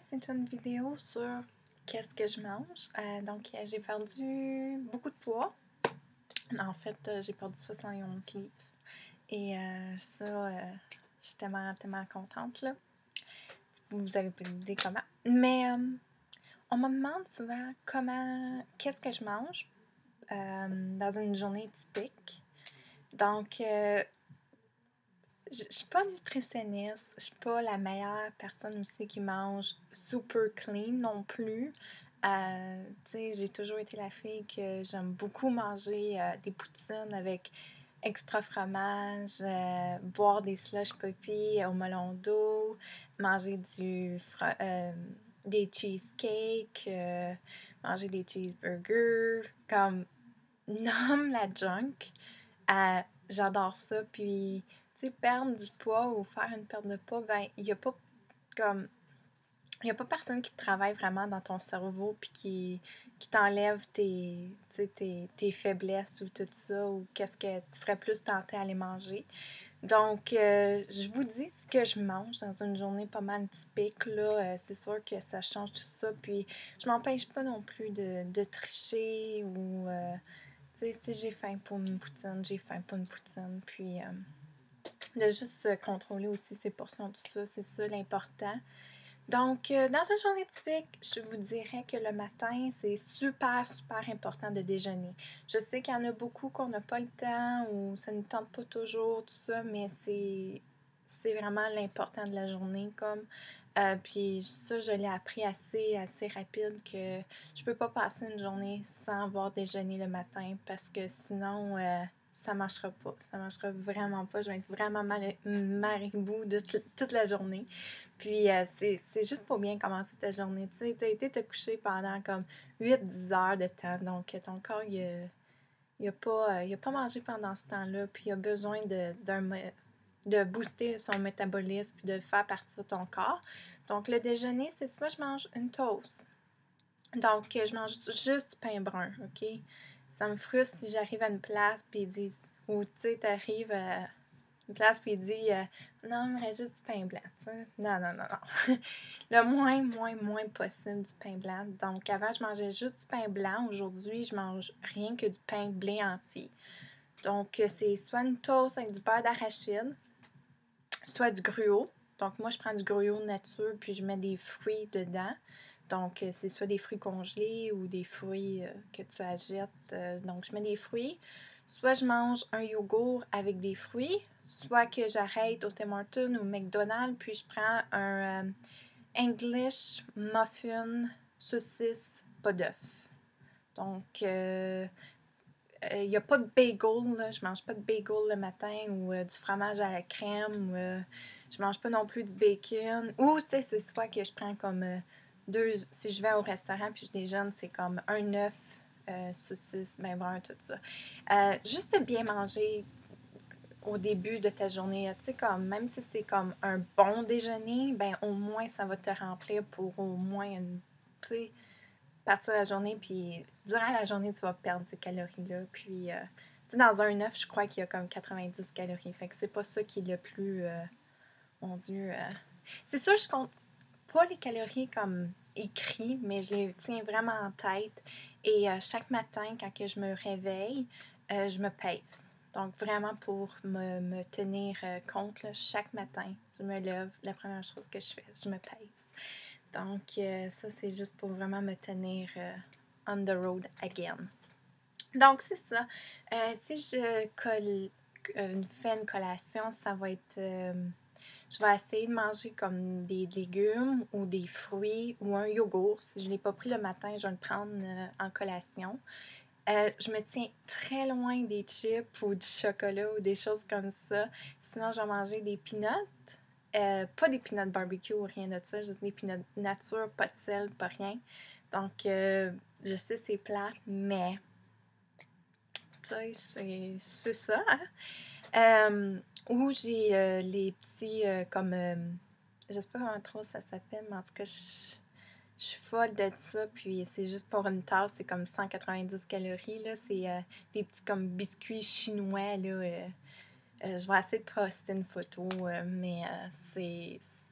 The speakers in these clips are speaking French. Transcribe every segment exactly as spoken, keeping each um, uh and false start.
c'est une vidéo sur qu'est-ce que je mange. Euh, donc, euh, j'ai perdu beaucoup de poids. En fait, euh, j'ai perdu soixante et onze livres. Et euh, ça, euh, je suis tellement, tellement contente, là. Vous avez pas d'idée comment. Mais euh, on me demande souvent comment, qu'est-ce que je mange euh, dans une journée typique. Donc, euh, je suis pas nutritionniste, je suis pas la meilleure personne aussi qui mange super clean non plus. Euh, tu sais, j'ai toujours été la fille que j'aime beaucoup manger euh, des poutines avec extra fromage, euh, boire des slush puppies au melon d'eau, manger du fro- euh, des cheesecakes, euh, manger des cheeseburgers, comme nomme la junk. Euh, j'adore ça, puis tu sais, perdre du poids ou faire une perte de poids, ben, il n'y a pas comme. Il n'y a pas personne qui travaille vraiment dans ton cerveau puis qui, qui t'enlève tes, tes, tes faiblesses ou tout ça, ou qu'est-ce que tu serais plus tenté à aller manger. Donc, euh, je vous dis ce que je mange dans une journée pas mal typique, là. Euh, c'est sûr que ça change tout ça, puis je m'empêche pas non plus de, de tricher ou... Euh, tu sais, si j'ai faim pour une poutine, j'ai faim pour une poutine, puis... Euh, de juste euh, contrôler aussi ses portions, tout ça, c'est ça l'important. Donc, euh, dans une journée typique, je vous dirais que le matin, c'est super, super important de déjeuner. Je sais qu'il y en a beaucoup qu'on n'a pas le temps ou ça ne tente pas toujours, tout ça, mais c'est, c'est vraiment l'important de la journée, comme. Euh, puis ça, je l'ai appris assez, assez rapide que je peux pas passer une journée sans avoir déjeuné le matin parce que sinon... Euh, ça marchera pas. Ça marchera vraiment pas. Je vais être vraiment mal, maribou de toute la journée. Puis, euh, c'est, c'est juste pour bien commencer ta journée. Tu sais, t'as été te coucher pendant comme huit dix heures de temps. Donc, ton corps, il a, il a, pas, il a pas mangé pendant ce temps-là. Puis, il a besoin de, d'un, de booster son métabolisme puis de faire partir ton corps. Donc, le déjeuner, c'est soit je mange une toast. Donc, je mange juste du pain brun, OK? Ça me frustre si j'arrive à une place puis ils disent, ou tu sais, t'arrives à une place puis ils disent, euh, non, il me reste juste du pain blanc, t'sais. Non, non, non, non. Le moins, moins, moins possible du pain blanc. Donc, avant, je mangeais juste du pain blanc. Aujourd'hui, je mange rien que du pain blé entier. Donc, c'est soit une toast avec du beurre d'arachide, soit du gruau. Donc, moi, je prends du gruau nature puis je mets des fruits dedans. Donc, c'est soit des fruits congelés ou des fruits euh, que tu achètes. Euh, donc, je mets des fruits. Soit je mange un yogourt avec des fruits, soit que j'arrête au Tim Hortons ou McDonald's, puis je prends un euh, English muffin saucisse pas d'œuf. Donc, il euh, n'y euh, a pas de bagel, là. Je mange pas de bagel le matin ou euh, du fromage à la crème. Ou, euh, je mange pas non plus du bacon. Ou, tu sais, c'est soit que je prends comme... Euh, Deux, si je vais au restaurant puis je déjeune, c'est comme un œuf, euh, saucisse, ben brun, tout ça. Euh, juste de bien manger au début de ta journée, tu sais, comme, même si c'est comme un bon déjeuner, ben au moins ça va te remplir pour au moins une, tu sais, partir de la journée, puis durant la journée, tu vas perdre ces calories-là. Puis, euh, tu sais, dans un œuf, je crois qu'il y a comme quatre-vingt-dix calories. Fait que c'est pas ça qui est le plus, euh, mon Dieu. Euh, c'est sûr, je compte pas les calories comme écrit, mais je les tiens vraiment en tête. Et euh, chaque matin, quand que je me réveille, euh, je me pèse. Donc, vraiment pour me, me tenir euh, compte, là, chaque matin, je me lève, la première chose que je fais, je me pèse. Donc, euh, ça, c'est juste pour vraiment me tenir euh, on the road again. Donc, c'est ça. Euh, si je colle, euh, fais une collation, ça va être... Euh, je vais essayer de manger comme des légumes ou des fruits ou un yogourt. Si je ne l'ai pas pris le matin, je vais le prendre euh, en collation. Euh, je me tiens très loin des chips ou du chocolat ou des choses comme ça. Sinon, je vais manger des peanuts. Euh, pas des peanuts barbecue ou rien de ça, juste des peanuts nature, pas de sel, pas rien. Donc, euh, je sais c'est plat, mais tu sais, c'est, c'est ça. Hein? Euh, où j'ai euh, les petits, euh, comme, euh, je sais pas comment trop ça s'appelle, mais en tout cas, je, je suis folle de ça, puis c'est juste pour une tasse, c'est comme cent quatre-vingt-dix calories, là, c'est euh, des petits comme biscuits chinois, là, euh, euh, je vais essayer de poster une photo, euh, mais euh, c'est,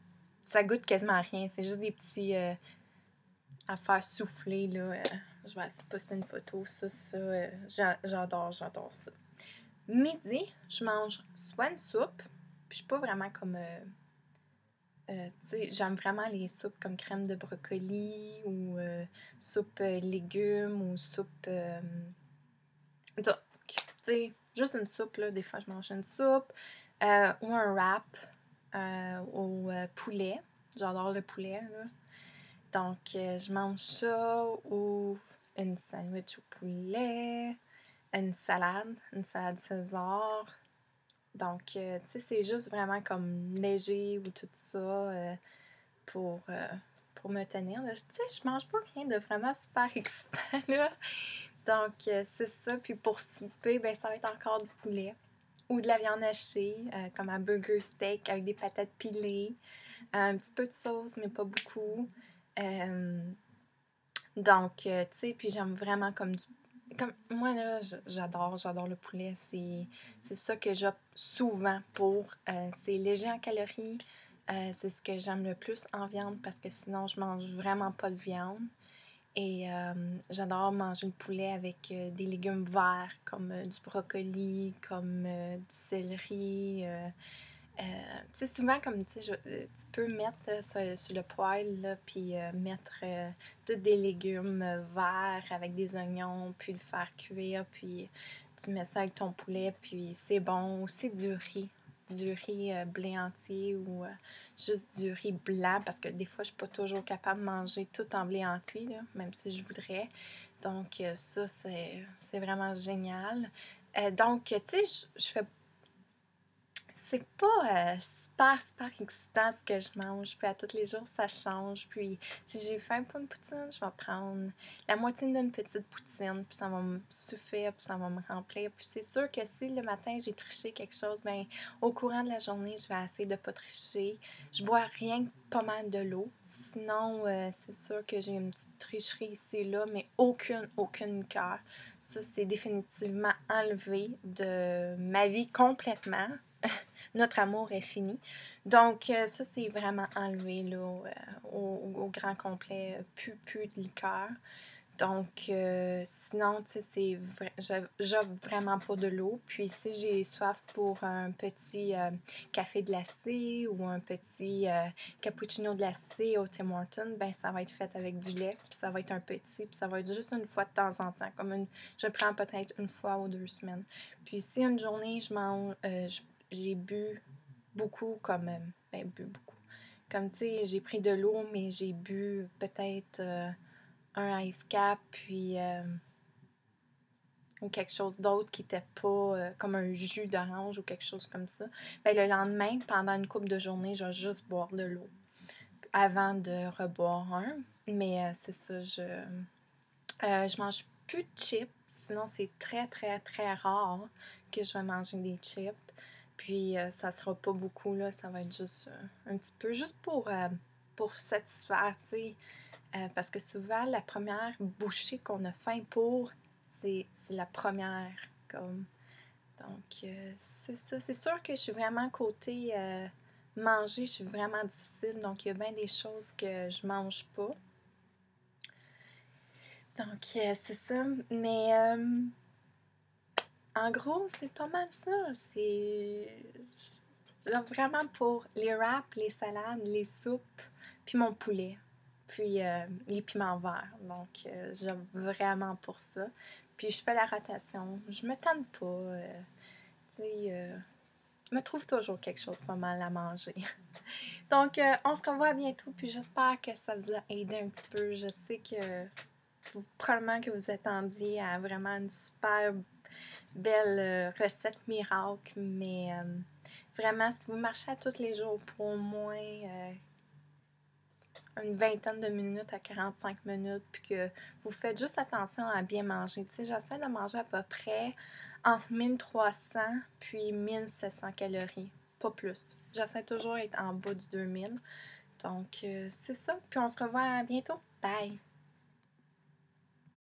ça goûte quasiment à rien. C'est juste des petits euh, affaires soufflées, là. Euh, je vais essayer de poster une photo. Ça, ça, euh, j'adore, j'adore ça. Midi, je mange soit une soupe, puis je suis pas vraiment comme... Euh, euh, tu sais, j'aime vraiment les soupes comme crème de brocoli ou euh, soupe euh, légumes ou soupe... Euh, tu sais, juste une soupe, là. Des fois, je mange une soupe euh, ou un wrap euh, au euh, poulet. J'adore le poulet, là. Donc, euh, je mange ça ou une sandwich au poulet, une salade, une salade César. Donc, euh, tu sais, c'est juste vraiment comme léger ou tout ça euh, pour, euh, pour me tenir. Tu sais, je mange pas rien de vraiment super excitant, là. Donc, euh, c'est ça. Puis pour souper, ben, ça va être encore du poulet ou de la viande hachée, euh, comme un burger steak avec des patates pilées, un petit peu de sauce, mais pas beaucoup. Euh, donc, euh, tu sais, puis j'aime vraiment comme du... Comme, moi, là, j'adore, j'adore le poulet. C'est, c'est ça que j'opte souvent pour. Euh, c'est léger en calories. Euh, c'est ce que j'aime le plus en viande parce que sinon, je mange vraiment pas de viande. Et euh, j'adore manger le poulet avec euh, des légumes verts comme euh, du brocoli, comme euh, du céleri. Euh, euh, tu sais, souvent, comme tu sais, je- euh, tu peux mettre euh, sur, sur le poêle, là, puis euh, mettre euh, tous des légumes euh, verts avec des oignons, puis le faire cuire, puis tu mets ça avec ton poulet, puis c'est bon. Aussi du riz, du riz euh, blé entier ou euh, juste du riz blanc, parce que des fois, je suis pas toujours capable de manger tout en blé entier, là, même si je voudrais. Donc, euh, ça, c'est c'est vraiment génial. Euh, donc, tu sais, je, je fais c'est pas euh, super, super excitant ce que je mange. Puis à tous les jours, ça change. Puis si j'ai faim pour une poutine, je vais prendre la moitié d'une petite poutine. Puis ça va me suffire, puis ça va me remplir. Puis c'est sûr que si le matin, j'ai triché quelque chose, ben au courant de la journée, je vais essayer de pas tricher. Je bois rien que pas mal de l'eau. Sinon, euh, c'est sûr que j'ai une petite tricherie ici et là, mais aucune, aucune cœur. Ça, c'est définitivement enlevé de ma vie complètement. Notre amour est fini. Donc, euh, ça, c'est vraiment enlevé là, euh, au, au grand complet. euh, Plus, plus de liqueur. Donc, euh, sinon, tu sais, c'est vrai, j'offre vraiment pas de l'eau. Puis, si j'ai soif pour un petit euh, café glacé ou un petit euh, cappuccino glacé au Tim Hortons, ben ça va être fait avec du lait. Puis, ça va être un petit. Puis, ça va être juste une fois de temps en temps. Comme une, je prends peut-être une fois ou deux semaines. Puis, si une journée, je mange, euh, je- j'ai bu beaucoup comme, euh, ben, bu beaucoup. Comme, tu sais, j'ai pris de l'eau, mais j'ai bu peut-être... euh, un ice cap, puis euh, ou quelque chose d'autre qui était pas euh, comme un jus d'orange ou quelque chose comme ça. Ben, le lendemain, pendant une couple de journées, je vais juste boire de l'eau avant de reboire un. Mais euh, c'est ça, je, euh, je mange plus de chips. Sinon, c'est très, très, très rare que je vais manger des chips. Puis, euh, ça sera pas beaucoup, là. Ça va être juste euh, un petit peu, juste pour, euh, pour satisfaire, tu sais. Euh, parce que souvent, la première bouchée qu'on a faim pour, c'est la première. Comme. Donc, euh, c'est ça. C'est sûr que je suis vraiment côté euh, manger, je suis vraiment difficile. Donc, il y a bien des choses que je mange pas. Donc, euh, c'est ça. Mais, euh, en gros, c'est pas mal ça. C'est. Genre vraiment pour les wraps, les salades, les soupes, puis mon poulet. Puis euh, les piments verts. Donc, euh, j'aime vraiment pour ça. Puis je fais la rotation. Je me tente pas. Euh, tu sais, euh, je me trouve toujours quelque chose pas mal à manger. Donc, euh, on se revoit bientôt. Puis j'espère que ça vous a aidé un petit peu. Je sais que vous, probablement que vous attendiez à vraiment une super belle euh, recette miracle. Mais euh, vraiment, si vous marchez à tous les jours pour au moins euh, une vingtaine de minutes à quarante-cinq minutes, puis que vous faites juste attention à bien manger. Tu sais, j'essaie de manger à peu près entre mille trois cents puis mille sept cents calories, pas plus. J'essaie toujours d'être en bas du deux mille. Donc, euh, c'est ça. Puis on se revoit bientôt. Bye!